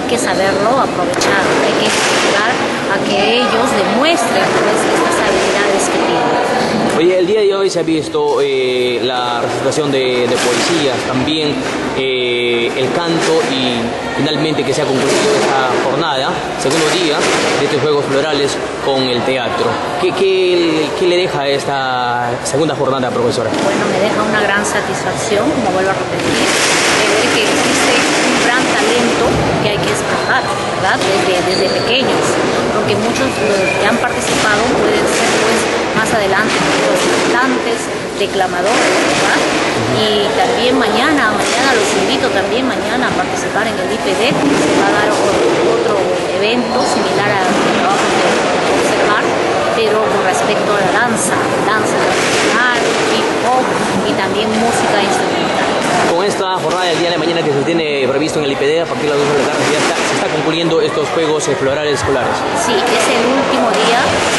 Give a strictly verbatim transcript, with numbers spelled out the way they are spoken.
que saberlo aprovechar, hay que ayudar a que ellos demuestren pues, estas habilidades que tienen. Oye, el día de hoy se ha visto eh, la recitación de, de poesías, también eh, el canto y finalmente que se ha concluido esta jornada, segundo día de estos Juegos Florales con el teatro. ¿Qué, qué, qué le deja esta segunda jornada, profesora? Bueno, me deja una gran satisfacción, como vuelvo a repetir, de ver que existe un gran talento que hay que explotar, ¿verdad? Desde, desde pequeños, porque muchos que han participado pueden ser pues más adelante los cantantes, declamadores, ¿verdad? Y también mañana, mañana los invito también mañana a participar en el I P D, se va a dar otro evento similar a los trabajos que observar, pero con respecto a la danza, danza tradicional, hip hop y también música instrumental. Con esta jornada del día de mañana que se tiene previsto en el I P D a partir de las dos de la tarde, ya está, se está concluyendo estos Juegos Florales escolares. Sí, es el último día